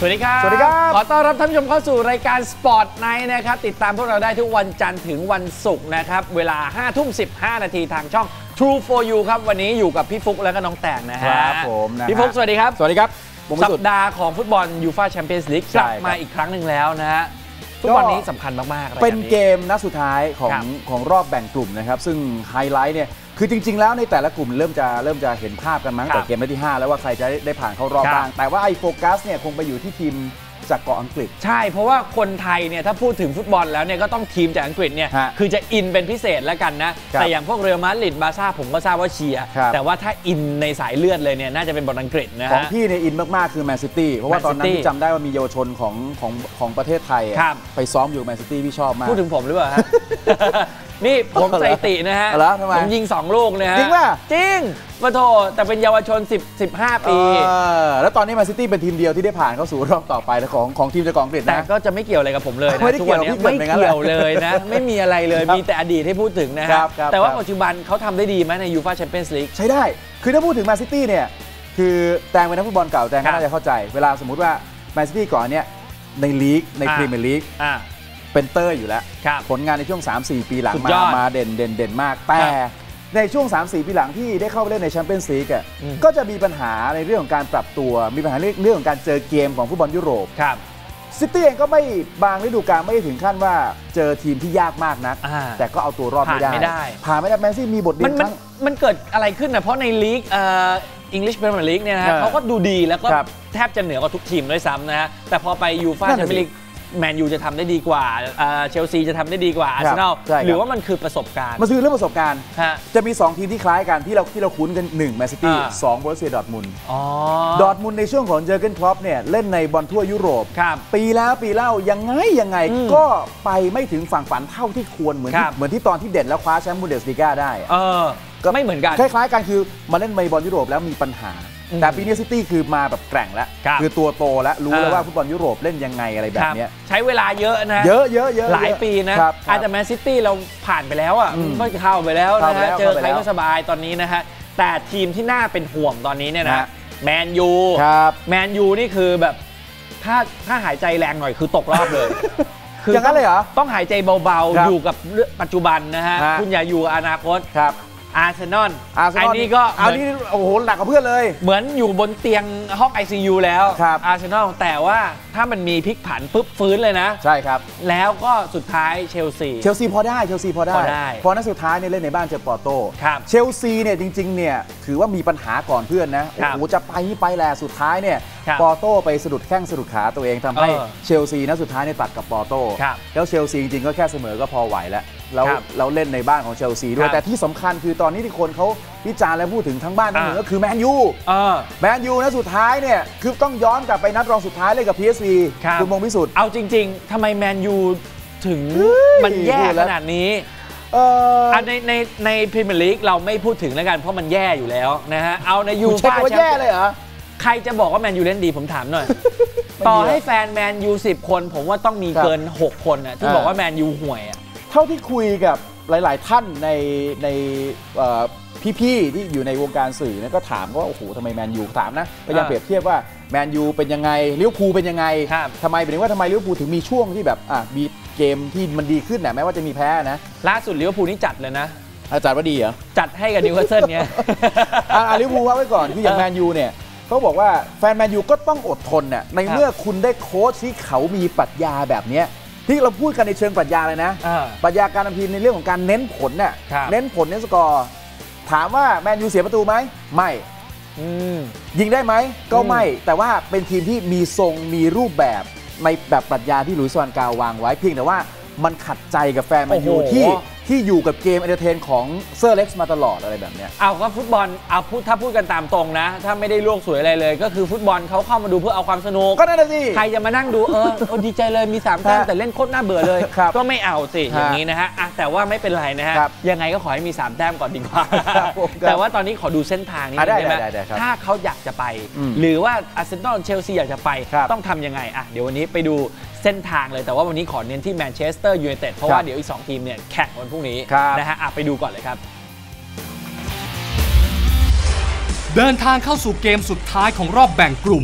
สวัสดีครับสวัสดีครับขอต้อนรับท่านผู้ชมเข้าสู่รายการ Sport Night นะครับติดตามพวกเราได้ทุกวันจันทร์ถึงวันศุกร์นะครับเวลา 5:15 นาทีทางช่อง True for You ครับวันนี้อยู่กับพี่ฟุกและก็น้องแต่งนะฮะครับผมนะพี่ฟุกสวัสดีครับสวัสดีครับสัปดาห์ของฟุตบอลยูฟ่าแชมเปี้ยนส์ลีกกลับมาอีกครั้งหนึ่งแล้วนะฮะฟุตบอลนี้สำคัญมากๆเป็นเกมนัดสุดท้ายของรอบแบ่งกลุ่มนะครับซึ่งไฮไลท์เนี่ยคือจริงๆแล้วในแต่ละกลุ่มเริ่มจะเห็นภาพกันมั้งแต่เกมนัดที่5แล้วว่าใครจะได้ผ่านเข้ารอบบ้างแต่ว่าไอ้โฟกัสเนี่ยคงไปอยู่ที่ทีมจากเกาะอังกฤษใช่เพราะว่าคนไทยเนี่ยถ้าพูดถึงฟุตบอลแล้วเนี่ยก็ต้องทีมจากอังกฤษเนี่ยคือจะอินเป็นพิเศษแล้วกันนะแต่อย่างพวกเรอัลมาดริดบาร์ซ่าผมก็ทราบว่าเชียร์แต่ว่าถ้าอินในสายเลือดเลยเนี่ยน่าจะเป็นบอลอังกฤษนะของพี่เนี่ยอินมากๆคือแมนซิตี้เพราะว่าตอนนั้นที่จำได้ว่ามีเยาวชนของประเทศไทยไปซ้อมอยู่แมนซิตี้พี่ชอบมากพูดถึงผมหรือเปล่าฮะนี่ผมสถิตินะฮะผมยิง2ลูกนะฮะจริงป่ะจริงมาโทษแต่เป็นเยาวชน15 ปีแล้วตอนนี้แมนซิตี้เป็นทีมเดียวที่ได้ผ่านเข้าสู่รอบต่อไปของทีมจากอังกฤษนะแต่ก็จะไม่เกี่ยวอะไรกับผมเลยนะทุกวันนี้ไม่เกี่ยวเลยนะไม่มีอะไรเลยมีแต่อดีตให้พูดถึงนะครับแต่ว่าปัจจุบันเขาทำได้ดีไหมในยูฟ่าแชมเปี้ยนส์ลีกใช้ได้คือถ้าพูดถึงแมนซิตี้เนี่ยคือแตงเป็นนักฟุตบอลเก่าแตงก็น่าจะเข้าใจเวลาสมมุติว่าแมนซิตี้ก่อนเนี่ยในลีกในพรีเมียร์ลีกเป็นเตอร์อยู่แล้วผลงานในช่วง 3-4 ปีหลังมาเด่นมากแต่ในช่วง 3-4 ปีหลังที่ได้เข้าไปเล่นในแชมเปี้ยนส์ลีกก็จะมีปัญหาในเรื่องของการปรับตัวมีปัญหาเรื่องของการเจอเกมของฟุตบอลยุโรปซิตี้เองก็ไม่บางฤดูกาลไม่ถึงขั้นว่าเจอทีมที่ยากมากนักแต่ก็เอาตัวรอดไม่ได้ผ่านไม่ได้แมนซี่มีบทเรียนมันเกิดอะไรขึ้นนะเพราะในลีกEnglish Premier League เนี่ยนะเขาก็ดูดีแล้วก็แทบจะเหนือกว่าทุกทีมด้วยซ้ำนะฮะแต่พอไปยูฟ่าแชมเปี้ยนส์ลีกแมนยูจะทำได้ดีกว่าเชลซีจะทำได้ดีกว่าอาร์เซนอลหรือว่ามันคือประสบการณ์มันคือเรื่องประสบการณ์จะมี2ทีมที่คล้ายกันที่เราคุ้นกัน1แมนซิตี้2โบรุสเซียดอร์ทมุนด์ดอร์ทมุนด์ในช่วงของเจอร์เกนคล็อปเนี่ยเล่นในบอลทั่วยุโรปปีแล้วยังไงก็ไปไม่ถึงฝั่งฝันเท่าที่ควรเหมือนที่ตอนที่เด่นแล้วคว้าแชมป์บูนเดสลีกาได้ก็ไม่เหมือนกันคล้ายๆกันคือมาเล่นในบอลยุโรปแล้วมีปัญหาแต่ปีนี้ซิตี้คือมาแบบแกร่งแล้วคือตัวโตแล้วรู้แล้วว่าฟุตบอลยุโรปเล่นยังไงอะไรแบบนี้ใช้เวลาเยอะนะเยอะหลายปีนะอาจจะแมนซิตี้เราผ่านไปแล้วอ่ะก็เข้าไปแล้วนะฮะเจอใครก็สบายตอนนี้นะฮะแต่ทีมที่น่าเป็นห่วงตอนนี้เนี่ยนะแมนยูนี่คือแบบถ้าหายใจแรงหน่อยคือตกรอบเลยคืออย่างนั้นเลยเหรอต้องหายใจเบาๆอยู่กับปัจจุบันนะฮะคุณอย่าอยู่อนาคตอาร์เซนอลอันนี้ก็โอ้โหหนักกว่าเพื่อนเลยเหมือนอยู่บนเตียงห้อง ICU แล้วอาร์เซนอลแต่ว่าถ้ามันมีพลิกผันปุ๊บฟื้นเลยนะใช่ครับแล้วก็สุดท้ายเชลซีพอได้พอนัดสุดท้ายเนี่ยเล่นในบ้านเจอปอร์โตเชลซีเนี่ยจริงๆเนี่ยถือว่ามีปัญหาก่อนเพื่อนนะโอ้โหจะไปแหละสุดท้ายเนี่ยปอร์โตไปสะดุดแข้งสะดุดขาตัวเองทำให้เชลซีนัดสุดท้ายเนี่ยตัดกับปอร์โตแล้วเชลซีจริงๆก็แค่เสมอก็พอไหวแล้วเราเล่นในบ้านของเชลซีด้วยแต่ที่สำคัญคือตอนนี้ที่คนเขาวิจารณ์และพูดถึงทั้งบ้านทั้งเมืองก็คือแมนยูนะสุดท้ายเนี่ยคือต้องย้อนกลับไปนัดรองสุดท้ายเลยกับ PSV คุณมงพิสุทธิ์เอาจริงๆทำไมแมนยูถึงมันแย่ขนาดนี้ในพรีเมียร์ลีกเราไม่พูดถึงแล้วกันเพราะมันแย่อยู่แล้วนะฮะเอาในยูฟ่าแย่เลยเหรอใครจะบอกว่าแมนยูเล่นดีผมถามหน่อยต่อให้แฟนแมนยู10 คนผมว่าต้องมีเกิน6 คนที่บอกว่าแมนยูห่วยเท่าที่คุยกับหลายๆท่านในพี่ๆที่อยู่ในวงการสื่อก็ถามว่าโอ้โหทำไมแมนยูถามนะพยายามเปรียบเทียบว่าแมนยูเป็นยังไงลิเวอร์พูลเป็นยังไงทำไมเป็นว่าทำไมลิเวอร์พูลถึงมีช่วงที่แบบมีเกมที่มันดีขึ้นนะแม้ว่าจะมีแพ้นะล่าสุดลิเวอร์พูลนี่จัดเลยนะจัดว่าดีเหรอจัดให้กับนิวคาสเซิลเนี่ยลิเวอร์พูลว่าไว้ก่อนคืออย่างแมนยูเนี่ยเขาบอกว่าแฟนแมนยูก็ต้องอดทนในเมื่อคุณได้โค้ชที่เขามีปรัชญาแบบนี้ที่เราพูดกันในเชิงปรัชญาเลยนะปรัชญาการทำทีมในเรื่องของการเน้นผลเนี่ยเน้นผลเน้นสกอร์ถามว่าแมนยูเสียประตูไหมไม่ยิงได้ไหมก็ไม่แต่ว่าเป็นทีมที่มีทรงมีรูปแบบในแบบปรัชญาที่หลุยส์ วานกาลวางไว้เพียงแต่ว่ามันขัดใจกับแฟนแมนยูที่อยู่กับเกมเอนเตอร์เทนของเซอร์เล็กซ์มาตลอดอะไรแบบนี้เอาก็ฟุตบอลถ้าพูดกันตามตรงนะถ้าไม่ได้ลวกสวยอะไรเลยก็คือฟุตบอลเขาเข้ามาดูเพื่อเอาความสนุกก็นั่นแหละสิใครจะมานั่งดูดีใจเลยมี3 แต้มแต่เล่นโคตรน่าเบื่อเลยก็ไม่เอาสิอย่างนี้นะฮะแต่ว่าไม่เป็นไรนะฮะยังไงก็ขอให้มี3 แต้มก่อนดีกว่าแต่ว่าตอนนี้ขอดูเส้นทางนี้ได้ไหมถ้าเขาอยากจะไปหรือว่าอาร์เซนอลเชลซีอยากจะไปต้องทำยังไงเดี๋ยววันนี้ไปดูเส้นทางเลยแต่ว่าวันนี้ขอเน้นที่แมนเชสเตอร์ยูไนเต็ดเพราะว่าเดี๋ยวอีก2 ทีมเนี่ยแข่งวันพรุ่งนี้นะฮะไปดูก่อนเลยครับเดินทางเข้าสู่เกมสุดท้ายของรอบแบ่งกลุ่ม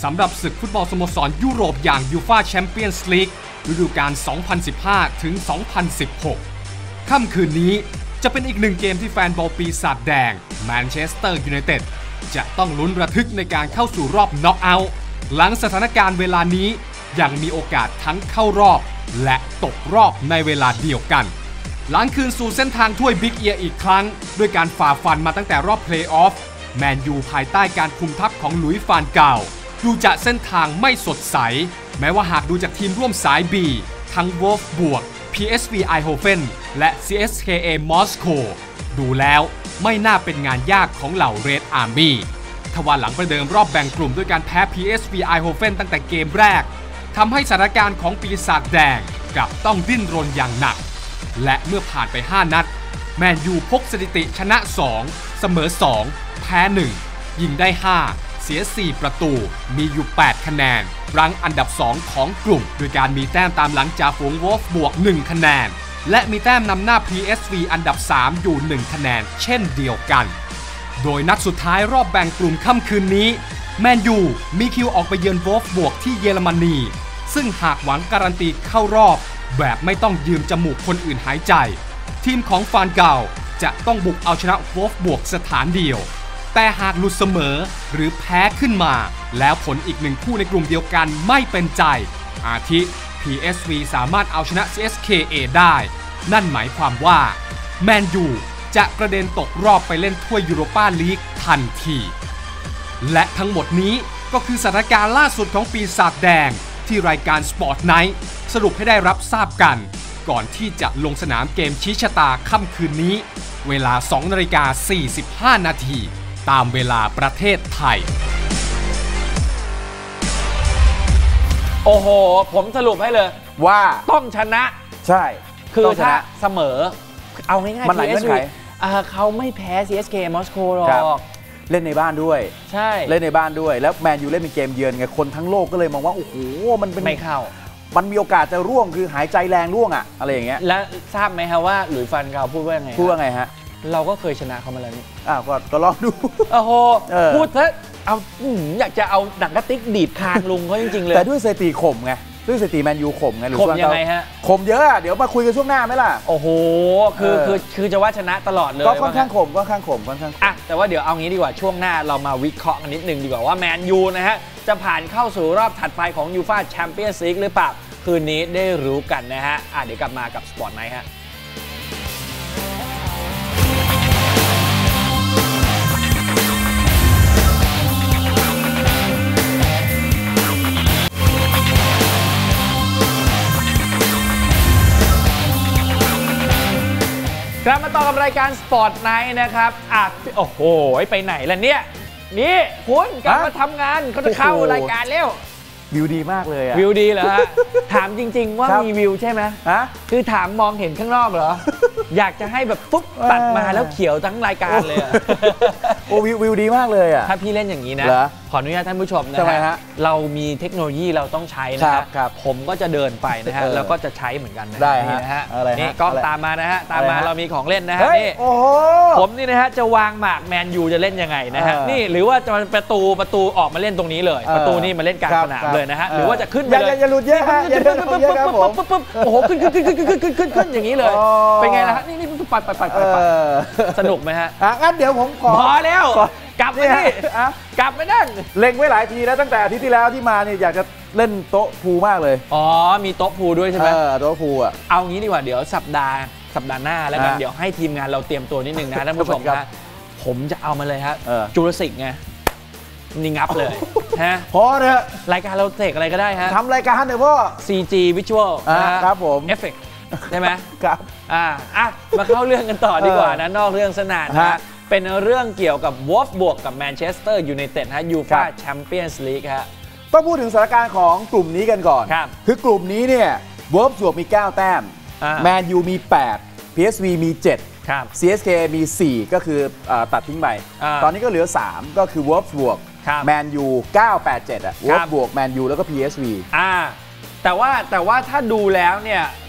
สำหรับศึกฟุตบอลสโมสรยุโรปอย่างยูฟ่าแชมเปี้ยนส์ลีกฤดูกาล 2015 ถึง 2016 ค่ำคืนนี้จะเป็นอีกหนึ่งเกมที่แฟนบอลปีศาจแดงแมนเชสเตอร์ยูไนเต็ดจะต้องลุ้นระทึกในการเข้าสู่รอบน็อกเอาท์หลังสถานการณ์เวลานี้ยังมีโอกาสทั้งเข้ารอบและตกรอบในเวลาเดียวกันหลังคืนสู่เส้นทางถ้วยบิ๊กเอียร์อีกครั้งด้วยการฝ่าฟันมาตั้งแต่รอบเพลย์ออฟแมนยูภายใต้การคุมทัพของหลุยส์ฟานกาลดูจะเส้นทางไม่สดใสแม้ว่าหากดูจากทีมร่วมสาย B ทั้งวอล์ฟบวก PSV Eindhoven และ CSKA มอสโกดูแล้วไม่น่าเป็นงานยากของเหล่า Red Army ทว่าหลังประเดิมรอบแบ่งกลุ่มด้วยการแพ้ PSV Eindhoven ตั้งแต่เกมแรกทำให้สถานการณ์ของปีศาจแดงกลับต้องดิ้นรนอย่างหนักและเมื่อผ่านไป5นัดแมนยูพกสถิติชนะ2เสมอ2แพ้1ยิงได้5เสีย4ประตูมีอยู่8คะแนนรั้งอันดับ2ของกลุ่มโดยการมีแต้มตามหลังจ่าฝูงวอล์ฟบวก1คะแนนและมีแต้มนำหน้า PSV อันดับ3อยู่1คะแนนเช่นเดียวกันโดยนัดสุดท้ายรอบแบ่งกลุ่มค่ำคืนนี้แมนยูมีคิวออกไปเยือนวอล์ฟบวกที่เยอรมนีซึ่งหากหวังการันตีเข้ารอบแบบไม่ต้องยืมจมูกคนอื่นหายใจทีมของฟานกาลจะต้องบุกเอาชนะวอล์ฟบวกสถานเดียวแต่หากหลุดเสมอหรือแพ้ขึ้นมาแล้วผลอีกหนึ่งคู่ในกลุ่มเดียวกันไม่เป็นใจอาทิ PSV สามารถเอาชนะ CSKA ได้นั่นหมายความว่าแมนยูจะกระเด็นตกรอบไปเล่นถ้วยยูโรปาลีกทันทีและทั้งหมดนี้ก็คือสถานการณ์ล่าสุดของปีศาจแดงที่รายการ Sport Night สรุปให้ได้รับทราบกันก่อนที่จะลงสนามเกมชี้ชะตาค่ำคืนนี้เวลา 2:45 นาทีตามเวลาประเทศไทยโอ้โหผมสรุปให้เลยว่าต้องชนะใช่คือถ้าเสมอเอาง่ายๆมันหลายเงื่อนไขเขาไม่แพ้ CSK มอสโกหรอกเล่นในบ้านด้วยใช่เล่นในบ้านด้วยแล้วแมนยูเล่นเป็นเกมเยือนไงคนทั้งโลกก็เลยมองว่าโอ้โหมันเป็นไม่เข้ามันมีโอกาสจะร่วงคือหายใจแรงร่วงอะอะไรอย่างเงี้ยแล้วทราบไหมฮะว่าหลุยส์ฟันกาลพูดว่าไงฮะเราก็เคยชนะเขามาแล้วนี่ก็ลองดูโอ้โหพูดเถอะเอาอยากจะเอาหนังกระติกดีดคางลุงเขาจริงๆเลยแต่ด้วยสถิติข่มไงด้วยสถิติแมนยูข่มไงข่มยังไงฮะข่มเยอะเดี๋ยวมาคุยกันช่วงหน้าไหมล่ะโอ้โหคือจะว่าชนะตลอดเลยก็ค่อนข้างข่มแต่ว่าเดี๋ยวเอางี้ดีกว่าช่วงหน้าเรามาวิเคราะห์กันนิดนึงดีกว่าว่าแมนยูนะฮะจะผ่านเข้าสู่รอบถัดไปของยูฟ่าแชมเปี้ยนส์ลีกหรือเปล่าคืนนี้ได้รู้กันนะฮะเดี๋ยวกลับมากับสปอร์ตไนท์ฮะกลับมาต่อกับรายการสปอร์ตไนท์นะครับโอ้โหไปไหนล่ะเนี่ยนี่คุณกลับมาทำงานเขาจะเข้ารายการแล้ววิวดีมากเลยวิวดีเหรอฮะถามจริงๆว่ามีวิวใช่ไหมคือถามมองเห็นข้างนอกเหรออยากจะให้แบบปุ๊บตัดมาแล้วเขียวทั้งรายการเลยโอ้วิวดีมากเลยอ่ะถ้าพี่เล่นอย่างนี้นะขออนุญาตท่านผู้ชมนะฮะเรามีเทคโนโลยีเราต้องใช้นะครับผมก็จะเดินไปนะฮะแล้วก็จะใช้เหมือนกันนะฮะนี่กล้องตามมานะฮะตามมาเรามีของเล่นนะฮะนี่ผมนี่นะฮะจะวางหมากแมนยูจะเล่นยังไงนะฮะนี่หรือว่าจะประตูออกมาเล่นตรงนี้เลยประตูนี่มาเล่นกลางสนามเลยนะฮะหรือว่าจะขึ้นไปเลยอย่าหลุดเยอะฮะอย่าหลุดเยอะครับผมโอ้โหขึ้นอย่างนี้เลยเป็นไงล่ะฮะนี่ไปสนุกไหมฮะงั้นเดี๋ยวผมขอพอแล้วกลับไปที่กลับไปนั่งเล็งไว้หลายทีแล้วตั้งแต่อาทิตย์ที่แล้วที่มาเนี่ยอยากจะเล่นโต๊ะพูมากเลยมีโต๊ะพูด้วยใช่ไหมโต๊ะพูเอางี้ดีกว่าเดี๋ยวสัปดาห์หน้าแล้วกันเดี๋ยวให้ทีมงานเราเตรียมตัวนิดนึงนะท่านผู้ชมครับผมจะเอามาเลยครับจูราสสิกไงนี่งับเลยฮะพอเถอะรายการเราเสกอะไรก็ได้ฮะทำรายการเถอะพ่อ CG Visual ครับผมเอฟเฟกต์ใช่ไหมครับมาเข้าเรื่องกันต่อดีกว่านะนอกเรื่องสนานนะเป็นเรื่องเกี่ยวกับวอล์ฟบวกกับแมนเชสเตอร์ยูไนเต็ดฮะยูฟ่าแชมเปี้ยนส์ลีกฮะต้องพูดถึงสถานการณ์ของกลุ่มนี้กันก่อนคือกลุ่มนี้เนี่ยวอล์ฟบวกมี9แต้มแมนยูมี8 PSV มี7 CSK มี4ก็คือตัดทิ้งไปตอนนี้ก็เหลือ3ก็คือวอล์ฟบวกแมนยู987วอล์ฟบวกแมนยูแล้วก็ PSV แต่ว่าถ้าดูแล้วเนี่ย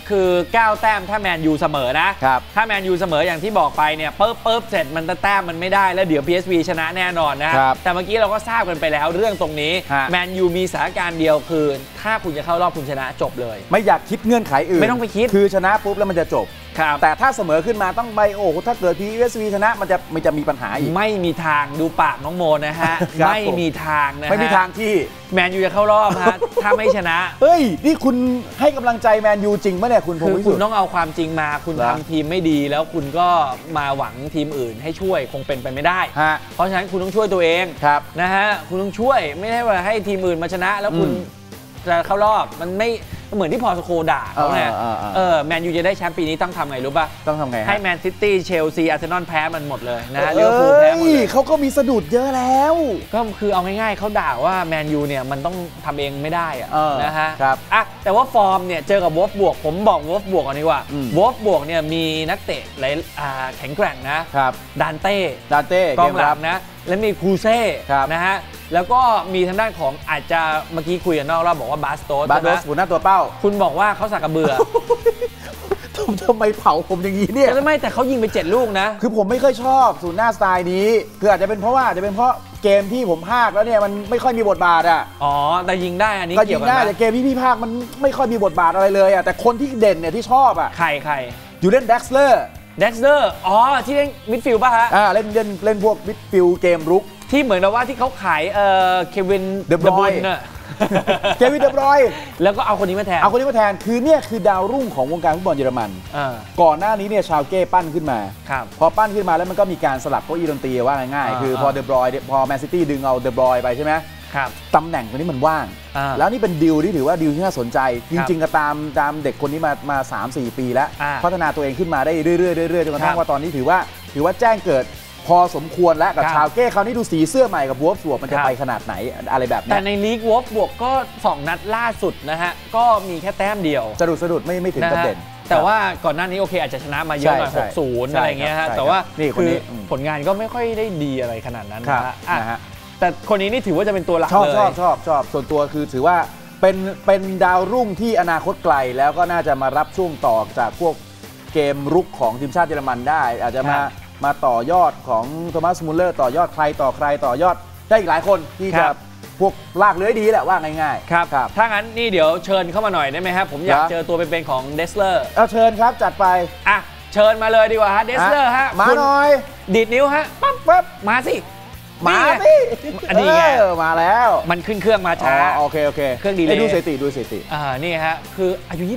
คือ9แต้มถ้าแมนยูเสมอนะครับถ้าแมนยูเสมออย่างที่บอกไปเนี่ยปุ๊บเสร็จมันแต้มมันไม่ได้แล้วเดี๋ยว PSV ชนะแน่นอนนะครับแต่เมื่อกี้เราก็ทราบกันไปแล้วเรื่องตรงนี้แมนยูมีสถานการณ์เดียวคือถ้าคุณจะเข้ารอบคุณชนะจบเลยไม่อยากคิดเงื่อนไขอื่นไม่ต้องไปคิดคือชนะปุ๊บแล้วมันจะจบแต่ถ้าเสมอขึ้นมาต้องไปโอ้ถ้าเกิด PSV ชนะมันจะมีปัญหาอีกไม่มีทางดูปากน้องโมนะฮะ ไม่มีทางนะฮะไม่มีทางที่แมนยูจะเข้ารอบฮะถ้าไม่ชนะเฮ้ยนี่คุณให้กำลังใจแมนยูจริงปะเนี่ยคุณคือคุณต้องเอาความจริงมาคุณทำทีมไม่ดีแล้วคุณก็มาหวังทีมอื่นให้ช่วยคงเป็นไปไม่ได้เพราะฉะนั้นคุณต้องช่วยตัวเองนะฮะคุณต้องช่วยไม่ได้ว่าให้ทีมอื่นมาชนะแล้วคุณจะเข้ารอบมันไม่เหมือนที่พอสโคด่าเขาเนี่ยแมนยูจะได้แชมป์ปีนี้ต้องทำไงรู้ป่ะต้องทำไงให้แมนซิตี้เชลซีอาร์เซนอลแพ้มันหมดเลยนะลิเวอร์พูลแพ้หมดเลยเขาก็มีสะดุดเยอะแล้วก็คือเอาง่ายๆเขาด่าว่าแมนยูเนี่ยมันต้องทำเองไม่ได้นะฮะแต่ว่าฟอร์มเนี่ยเจอกับวอล์ฟบวกผมบอกวอล์ฟบวกก่อนดีกว่าวอล์ฟบวกเนี่ยมีนักเตะหลายแข็งแกร่งนะดานเต้กองหลังนะและมีคูเซ่นะฮะแล้วก็มีทางด้านของอาจจะเมื่อกี้คุยกันนอกรอบบอกว่าบาสโตสหัวหน้าตัวเป้าคุณบอกว่าเขาสักกระเบือทำไมเผาผมอย่างนี้เนี่ยไม่แต่เขายิงไป7ลูกนะคือผมไม่ค่อยชอบศูนย์หน้าสไตล์นี้คืออาจจะเป็นเพราะเกมที่ผมพากแล้วเนี่ยมันไม่ค่อยมีบทบาทแต่ยิงได้อันนี้ก็ยิงได้แต่เกมที่พี่พากมันไม่ค่อยมีบทบาทอะไรเลยแต่คนที่เด่นเนี่ยที่ชอบใครอยู่เล่นเด็กซ์เลอร์ที่เล่นมิดฟิลด์ป่ะฮะเล่นพวกมิดฟิลด์เกมรุกที่เหมือนกับว่าที่เขาขายเควินเดบรอยน์เควินเดบรอยน์แล้วก็เอาคนนี้มาแทนคือเนี่ยคือดาวรุ่งของวงการฟุตบอลเยอรมันก่อนหน้านี้เนี่ยชาวเก้ปั้นขึ้นมาพอปั้นขึ้นมาแล้วมันก็มีการสลับเก้าอี้ดนตรีว่าง่ายๆคือพอเดบรอยน์พอแมนซิตี้ดึงเอาเดบรอยน์ไปใช่ไหมตำแหน่งตรงนี้มันว่างแล้วนี่เป็นดีลที่ถือว่าดีลที่น่าสนใจจริงๆก็ตามเด็กคนนี้มา 3-4 ปีแล้วพัฒนาตัวเองขึ้นมาได้เรื่อยๆจนกระทั่งว่าตอนนี้ถือว่าแจ้งเกิดพอสมควรแล้วกับชาวเก้คราวนี้ดูสีเสื้อใหม่กับวอล์ฟบวกมันจะไปขนาดไหนอะไรแบบนี้แต่ในลีกวอล์ฟบวกก็2นัดล่าสุดนะฮะก็มีแค่แต้มเดียวสะดุดไม่ถึงกับเด่นแต่ว่าก่อนหน้านี้โอเคอาจจะชนะมาเยอะหน่อย 6-0 อะไรเงี้ยฮะแต่ว่าคือผลงานก็ไม่ค่อยได้ดีอะไรขนาดนั้นนะฮะแต่คนนี้นี่ถือว่าจะเป็นตัวหลักเลยชอบส่วนตัวคือถือว่าเป็นดาวรุ่งที่อนาคตไกลแล้วก็น่าจะมารับช่วงต่อจากพวกเกมรุกของทีมชาติเยอรมันได้อาจจะมาต่อยอดของโทมัสมุลเลอร์ต่อยอดใครต่อยอดได้อีกหลายคนที่จะพวกลากเลื้อยดีแหละว่าง่ายๆครับถ้างั้นนี่เดี๋ยวเชิญเข้ามาหน่อยได้ไหมครับผมอยากเจอตัวเป็นๆของเดสเลอร์เชิญครับจัดไปเชิญมาเลยดีกว่าฮะเดสเลอร์ฮะมาหน่อยดีดนิ้วฮะปั๊บมาสิอันนี้ไงมาแล้วมันขึ้นเครื่องมาช้าโอเคเครื่องดีเลยดูสถิตินี่ฮะคืออายุ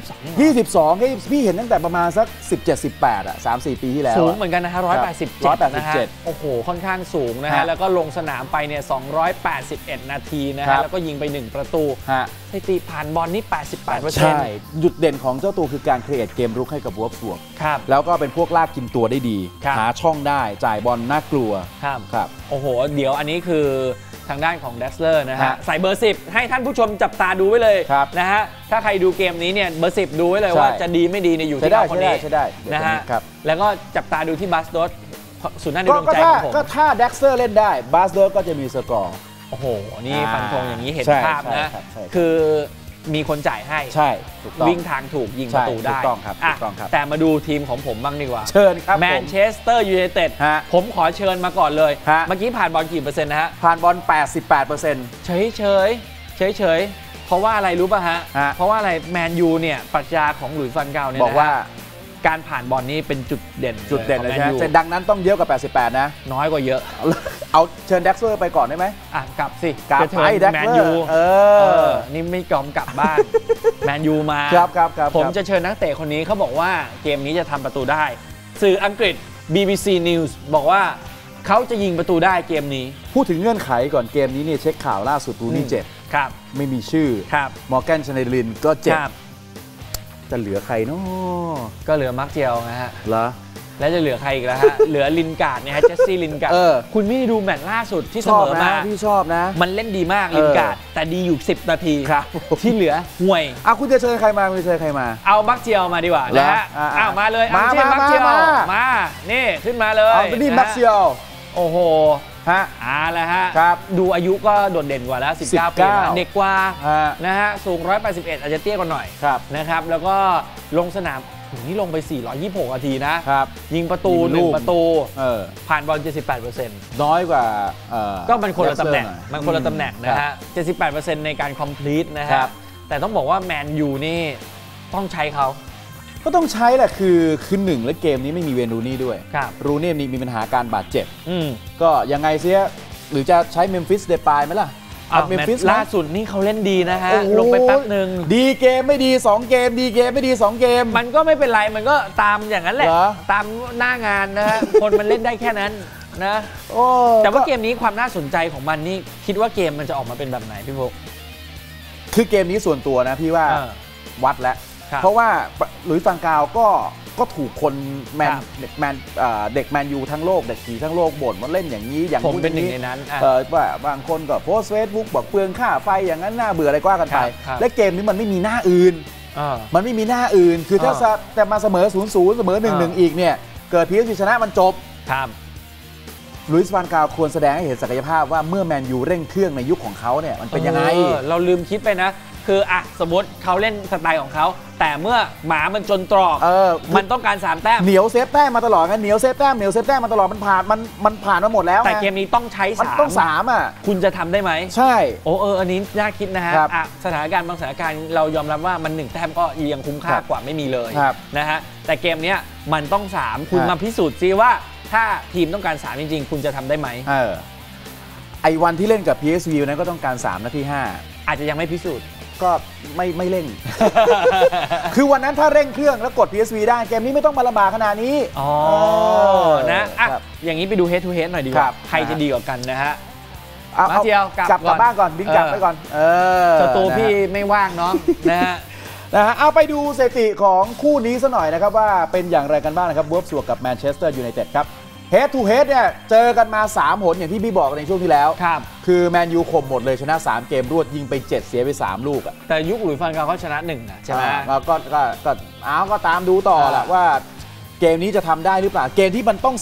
22พี่เห็นตั้งแต่ประมาณสัก17-18 3-4 ปีที่แล้วสูงเหมือนกันนะฮะ187นะฮะโอ้โหค่อนข้างสูงนะฮะแล้วก็ลงสนามไปเนี่ย281 นาทีนะฮะแล้วก็ยิงไป1ประตูสถิติผ่านบอลนี่ 88% ใช่จุดเด่นของเจ้าตัวคือการครีเอทเกมรุกให้กับวอล์ฟบวกแล้วก็เป็นพวกลากกินตัวได้ดีหาช่องได้จ่ายบอลน่ากลัวครับโอ้โหเดี๋ยวอันนี้คือทางด้านของเดสเลอร์นะฮะใส่เบอร์10ให้ท่านผู้ชมจับตาดูไว้เลยนะฮะถ้าใครดูเกมนี้เนี่ยเบอร์10ดูไว้เลยว่าจะดีไม่ดีในอยู่ที่เขาคนนี้นะฮะแล้วก็จับตาดูที่บาสโดสสุดน่าในดวงใจของผมก็ถ้าเดสเลอร์เล่นได้บาสโดสก็จะมีสกอร์โอ้โหนี่ฟันธงอย่างนี้เห็นภาพนะคือมีคนจ่ายให้ใช่วิ่งทางถูกยิงประตูได้ถูกต้องครับแต่มาดูทีมของผมบ้างดีกว่าเชิญครับแมนเชสเตอร์ยูไนเต็ดผมขอเชิญมาก่อนเลยเมื่อกี้ผ่านบอลกี่เปอร์เซ็นต์นะฮะผ่านบอล 88% เฉยเพราะว่าอะไรรู้ป่ะฮะเพราะว่าอะไรแมนยูเนี่ยปรัชญาของหลุยส์ ฟันกาลเนี่ยบอกว่าการผ่านบอลนี้เป็นจุดเด่นเลยใช่ไหมแต่ดังนั้นต้องเยอะกว่า88นะน้อยกว่าเยอะเอาเชิญเด็กซ์เลอร์ไปก่อนได้ไหมกลับสิกลับไปแมนยูนี่ไม่ยอมกลับบ้านแมนยูมาผมจะเชิญนักเตะคนนี้เขาบอกว่าเกมนี้จะทำประตูได้สื่ออังกฤษ BBC News บอกว่าเขาจะยิงประตูได้เกมนี้พูดถึงเงื่อนไขก่อนเกมนี้เนี่ยเช็คข่าวล่าสุดรูนี่เจ็บไม่มีชื่อมอร์แกน ชเนลินก็เจ็บจะเหลือใครเนาะก็เหลือมาร์คเจลนะฮะเหรอแล้วจะเหลือใครอีกแล้วฮะเหลือลินการ์ดเนี่ยฮะเจสซี่ลินการ์ดคุณไม่ได้ดูแมตช์ล่าสุดที่เสมอมาพี่ชอบนะมันเล่นดีมากลินการ์ดแต่ดีอยู่10 นาทีที่เหลือห่วยคุณจะเชิญใครมาเอามาร์คเจลมาดีกว่านะฮะมาเลยมาร์คเจลมานี่ขึ้นมาเลยนี่มาร์คเจลโอ้โหแล้วฮะดูอายุก็โดดเด่นกว่าแล้ว19 ปีเด็กกว่านะฮะสูง181อาจจะเตี้ยกว่าหน่อยนะครับแล้วก็ลงสนามนี่ลงไป426นาทีนะยิงประตู1ประตูผ่านบอล 78% น้อยกว่าก็มันคนละตำแหน่งนะฮะ 78% ในการ complete นะฮะแต่ต้องบอกว่าแมนยูนี่ต้องใช้เขาก็ต้องใช้แหละคือหนึ่งและเกมนี้ไม่มีเวนรูนี่ด้วยรูนี่มีปัญหาการบาดเจ็บก็ยังไงเสียหรือจะใช้เมมฟิสเดปายไหมล่ะเมมฟิสล่าสุดนี่เขาเล่นดีนะฮะลงไปแป๊บหนึ่งดีเกมไม่ดี2เกมดีเกมไม่ดี2เกมมันก็ไม่เป็นไรมันก็ตามอย่างนั้นแหละตามหน้างานนะฮะคนมันเล่นได้แค่นั้นนะแต่ว่าเกมนี้ความน่าสนใจของมันนี่คิดว่าเกมมันจะออกมาเป็นแบบไหนพี่พกคือเกมนี้ส่วนตัวนะพี่ว่าวัดแล้วเพราะว่าหลุยส์ ฟานกาลก็ถูกคนเด็กแมนยูทั้งโลกเด็กผีทั้งโลกบ่นว่าเล่นอย่างนี้อย่างผมเป็นหนึ่งในนั้นว่าบางคนก็โพสเฟซบุ๊กบอกเปลืองค่าไฟอย่างนั้นน่าเบื่ออะไรก็ว่ากันไปและเกมนี้มันไม่มีหน้าอื่นมันไม่มีหน้าอื่นคือถ้าแต่มาเสมอ 0-0 เสมอ 1-1 อีกเนี่ยเกิดพีเอสวีชนะมันจบหลุยส์ ฟานกาลควรแสดงให้เห็นศักยภาพว่าเมื่อแมนยูเร่งเครื่องในยุคของเขาเนี่ยมันเป็นยังไงเราลืมคิดไปนะคือสมมติเขาเล่นสไตล์ของเขาแต่เมื่อหมามันจนตรอกมันต้องการ3แต้มเหนียวเซฟแต้มมาตลอดงั้นเหนียวเซฟแต้มมาตลอดมันผ่านมาหมดแล้วแต่เกมนี้ต้องใช้3 มันต้อง3 คุณจะทำได้ไหมใช่อันนี้น่าคิดนะฮะสถานการณ์บางสถานการณ์เรายอมรับว่ามัน1แต้มก็ยังคุ้มค่ากว่าไม่มีเลยนะฮะแต่เกมนี้มันต้อง3คุณมาพิสูจน์ซิว่าถ้าทีมต้องการ3จริงๆคุณจะทำได้ไหมไอ้วันที่เล่นกับ PSV นั้นก็ต้องการ3นาที 5อาจจะยังไม่พิสูจน์ก็ไม่เร่ง คือวันนั้นถ้าเร่งเครื่องแล้วกด PSV ได้เกมนี้ไม่ต้องมาลำบากขนาดนี้นะอย่างนี้ไปดู head to head หน่อยดีกว่าใครจะดีกว่ากันนะฮะมาเทียวกลับบ้านก่อนบินกลับไปก่อนสตูพี่ไม่ว่างเนาะนะฮะเอาไปดูสถิติของคู่นี้ซะหน่อยนะครับว่าเป็นอย่างไรกันบ้างนะครับวูฟส์บวกกับแมนเชสเตอร์ยูไนเต็ดครับHead to Head เนี่ยเจอกันมา3หนอย่างที่พี่บอกในช่วงที่แล้วคือแมนยูข่มหมดเลยชนะ3เกมรวดยิงไป7เสียไป3ลูกแต่ยุคหลุยส์ ฟานกาลเขาชนะ1นะใช่ไหมก็ตามดูต่อแหละว่าเกมนี้จะทำได้หรือเปล่าเกมที่มันต้อง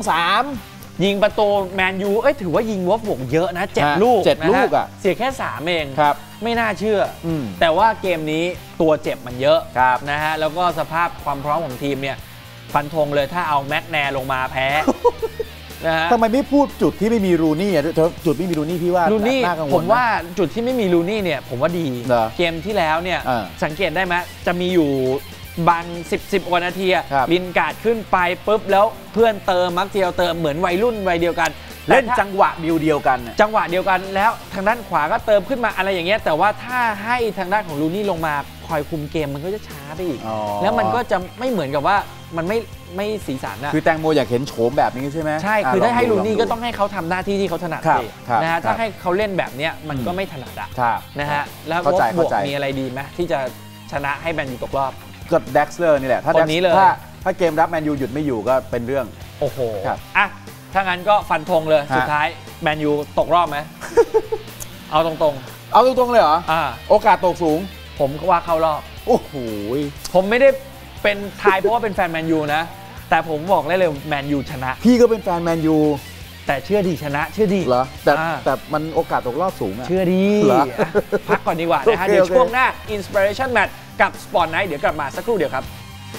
3 ยิงประตูแมนยูถือว่ายิงวูฟส์บวกเยอะนะ7ลูกเสียแค่3เองไม่น่าเชื่อแต่ว่าเกมนี้ตัวเจ็บมันเยอะนะฮะแล้วก็สภาพความพร้อมของทีมเนี่ยฟันธงเลยถ้าเอาแม็กแนร์ลงมาแพ้นะฮะทำไมไม่พูดจุดที่ไม่มีรูนี่จุดไม่มีรูนี่พี่ว่ารูนี่ผมว่าจุดที่ไม่มีรูนี่เนี่ยผมว่าดีเกมที่แล้วเนี่ยสังเกตได้ไหมจะมีอยู่บาง10กว่านาทีลินการ์ดขึ้นไปปุ๊บแล้วเพื่อนเติมมักเทียวเติมเหมือนวัยรุ่นวัยเดียวกันเล่นจังหวะเดียวกันแล้วทางด้านขวาก็เติมขึ้นมาอะไรอย่างเงี้ยแต่ว่าถ้าให้ทางด้านของรูนี่ลงมาคอยคุมเกมมันก็จะช้าไปอีกแล้วมันก็จะไม่เหมือนกับว่ามันไม่สีสันนะคือแตงโมอยากเห็นโฉมแบบนี้ใช่ไหมใช่คือถ้าให้ลูนี่ก็ต้องให้เขาทำหน้าที่ที่เขาถนัดนะฮะถ้าให้เขาเล่นแบบนี้มันก็ไม่ถนัดนะฮะแล้วบวกมีอะไรดีไหมที่จะชนะให้แมนยูตกรอบก็เด็กซ์เลอร์นี่แหละถ้าเกมรับแมนยูหยุดไม่อยู่ก็เป็นเรื่องโอ้โหถ้างั้นก็ฟันธงเลยสุดท้ายแมนยูตกรอบไหมเอาตรงเลยเหรอโอกาสตกสูงผมก็ว่าเข้ารอบโอ้โหผมไม่ได้เป็นทายเพราะว่าเป็นแฟนแมนยูนะแต่ผมบอกได้เลยแมนยูชนะพี่ก็เป็นแฟนแมนยูแต่เชื่อดีชนะเชื่อดีเหรอแต่มันโอกาสตกรอบสูงเชื่อดีพักก่อนดีกว่านะฮะเดี๋ยวช่วงหน้า Inspiration Match กับ Sport Night เดี๋ยวกลับมาสักครู่เดียวครับ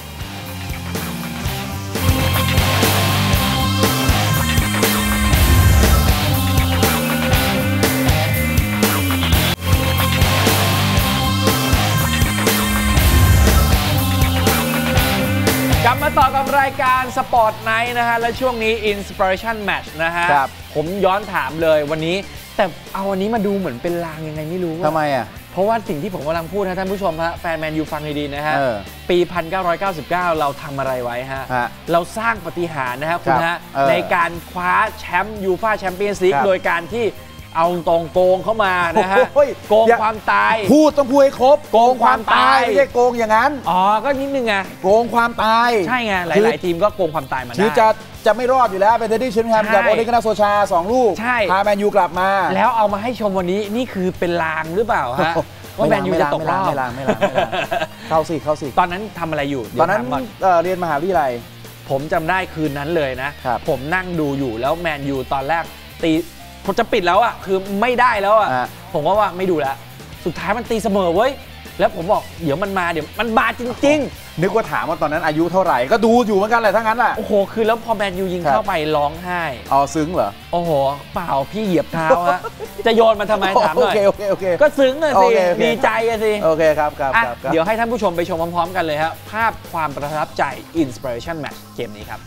กลับมาต่อกับรายการ Sport Night นะฮะและช่วงนี้ Inspiration Match นะฮะผมย้อนถามเลยวันนี้แต่เอาวันนี้มาดูเหมือนเป็นลางยังไงไม่รู้ทำไมเพราะว่าสิ่งที่ผมกำลังพูดนะท่านผู้ชมฮะแฟนแมนยูฟังดีๆนะฮะปี 1999 เราทำอะไรไว้ฮะเราสร้างปาฏิหาริย์นะครับคุณฮะในการคว้าแชมป์ยูฟ่าแชมเปี้ยนส์ลีกโดยการที่เอาตรงโกงเข้ามานะฮะโกงความตายต้องพูดให้ครบโกงความตายไม่ใช่โกงอย่างนั้นก็นิดนึงไงโกงความตายใช่ไงหลายๆทีมก็โกงความตายมาได้คือจะไม่รอดอยู่แล้วเป็นเทดดี้เชนแฮมกับโอเดกานาโซชา2ลูกพาแมนยูกลับมาแล้วเอามาให้ชมวันนี้นี่คือเป็นลางหรือเปล่าฮะว่าแมนยูจะตกรอบไม่ลางเข้าสิตอนนั้นทำอะไรอยู่ตอนนั้นเรียนมหาวิทยาลัยผมจำได้คืนนั้นเลยนะผมนั่งดูอยู่แล้วแมนยูตอนแรกตีผมจะปิดแล้วอ่ะคือไม่ได้แล้วอ่ะผมว่าไม่ดูแล้วสุดท้ายมันตีเสมอเว้ยแล้วผมบอกเดี๋ยวมันมาจริงๆนึกว่าถามว่าตอนนั้นอายุเท่าไหร่ก็ดูอยู่เหมือนกันแหละทั้งนั้นแหละโอ้โหคือแล้วพอแมนยูยิงเข้าไปร้องไห้ซึ้งเหรอโอ้โหเปล่าพี่เหยียบเท้าฮะจะโยนมันทำไมถามหน่อยโอเคก็ซึ้งเลยสิดีใจสิโอเคครับเดี๋ยวให้ท่านผู้ชมไปชมพร้อมๆกันเลยครับภาพความประทับใจ Inspiration Match เกมนี้ครับ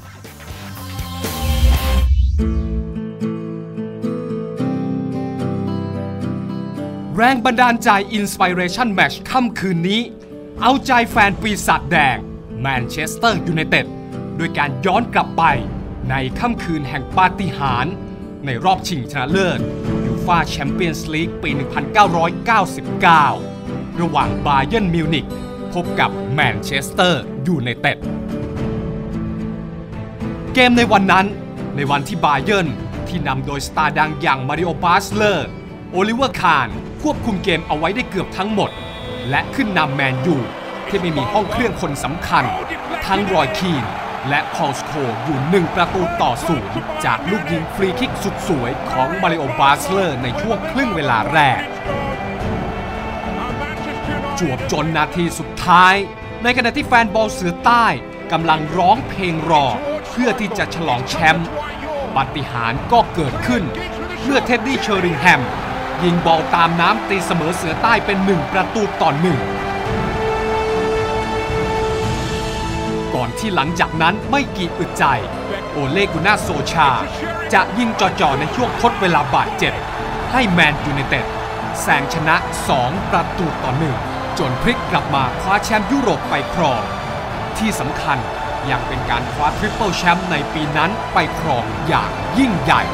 แรงบันดาลใจ Inspiration Match ค่ำคืนนี้เอาใจแฟนปีศาจแดงแมนเชสเตอร์ยูไนเต็ดโดยการย้อนกลับไปในค่ำคืนแห่งปาฏิหาริย์ในรอบชิงชนะเลิศยูฟ่าแชมเปี้ยนส์ลีกปี 1999 ระหว่างบาเยิร์นมิวนิกพบกับแมนเชสเตอร์ยูไนเต็ดเกมในวันนั้นในวันที่บาเยิร์นที่นำโดยสตาร์ดังอย่างมาริโอบาสเลอร์โอลิเวอร์คานควบคุมเกมเอาไว้ได้เกือบทั้งหมดและขึ้นนำแมนยูที่ไม่มีห้องเครื่องคนสำคัญทั้งรอยคีนและพอลสโคอยู่1-0จากลูกยิงฟรีคิกสุดสวยของมาริโอบาสเลอร์ในช่วงครึ่งเวลาแรกจวบจนนาทีสุดท้ายในขณะที่แฟนบอลเสือใต้กำลังร้องเพลงรอเพื่อที่จะฉลองแชมป์ปาฏิหาริย์ก็เกิดขึ้นเมื่อเท็ดดี้เชอริงแฮมยิงบอลตามน้ำตีเสมอเสือใต้เป็น1-1ก่อนที่หลังจากนั้นไม่กี่อึดใจโอเลกุน่าโซชาจะยิงจ่อๆในช่วงทดเวลาบาดเจ็บให้แมนยูไนเต็ดแซงชนะ2-1จนพลิกกลับมาคว้าแชมป์ยุโรปไปครองที่สำคัญยังเป็นการคว้าทริปเปิลแชมป์ในปีนั้นไปครองอย่างยิ่งใหญ่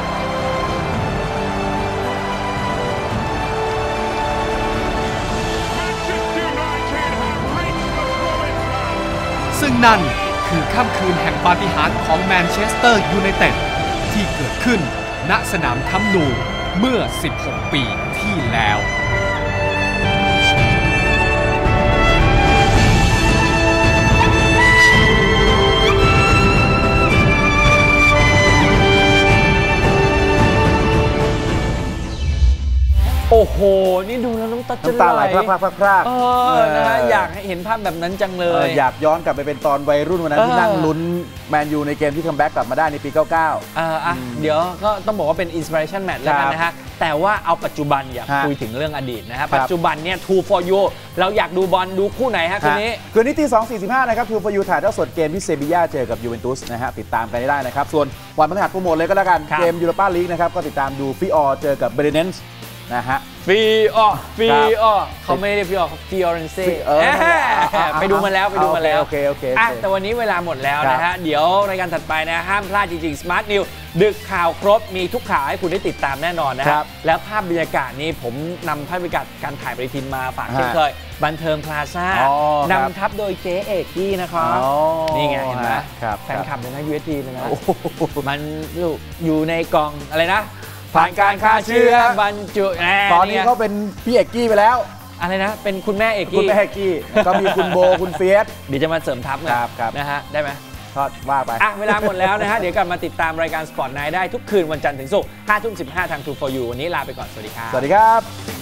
ซึ่งนั่นคือค่ำคืนแห่งปาฏิหาริย์ของแมนเชสเตอร์ยูไนเต็ดที่เกิดขึ้นณสนามคัมป์นูเมื่อ16 ปีที่แล้วโอ้โหนี่ดูแล้วน้ำตาไหลพรากนะฮะอยากเห็นภาพแบบนั้นจังเลยอยากย้อนกลับไปเป็นตอนวัยรุ่นวันนั้นที่นั่งลุ้นแมนยูในเกมที่คัมแบ็กกลับมาได้ในปี 99 เดี๋ยวก็ต้องบอกว่าเป็น Inspiration Match แล้วกันนะฮะแต่ว่าเอาปัจจุบันอยากคุยถึงเรื่องอดีตนะฮะปัจจุบันเนี่ย True for You เราอยากดูบอลดูคู่ไหนฮะคืนนี้ตี 2:45 นะครับ True for You ถ่ายทอดสดเกมที่เซบีย่าเจอกับยูเวนตุสนะฮะติดตามกันได้นะครับส่วนวันพฤหัสโปรโมทเลยก็แล้วกันเกมยูโรปาลีกนะครับก็ติดตามดูฟิออเจอกับเบเรเนนส์นะฮะฟีออเขาไม่ได้ฟีออฟิออเรนเซ่ไปดูมาแล้วโอเคแต่วันนี้เวลาหมดแล้วนะฮะเดี๋ยวรายการถัดไปนะห้ามพลาดจริงๆ Smart News ดึกข่าวครบมีทุกข่าวให้คุณได้ติดตามแน่นอนนะครับแล้วภาพบรรยากาศนี้ผมนำภาพบรรยากาศการถ่ายปฏิทินมาฝากเช่นเคยบันเทิงพลาซ่านำทัพโดยเจ๊เอกกี้นะครับนี่ไงเห็นไหมแฟนคลับเลยนะ UST เลยนะมันอยู่ในกล่องอะไรนะผ่านการฆ่าเชื้อบรรจุตอนนี้เขาเป็นพี่เอกกี้ไปแล้วอะไรนะเป็นคุณแม่เอกกี้ก็มีคุณโบคุณเฟียสเดี๋ยวจะมาเสริมทัพนะฮะได้ไหมทอดว่าไปเวลาหมดแล้วนะฮะเดี๋ยวกลับมาติดตามรายการ Sport Night ได้ทุกคืนวันจันทร์ถึงศุกร์ 5:15 ทาง True for You วันนี้ลาไปก่อนสวัสดีครับสวัสดีครับ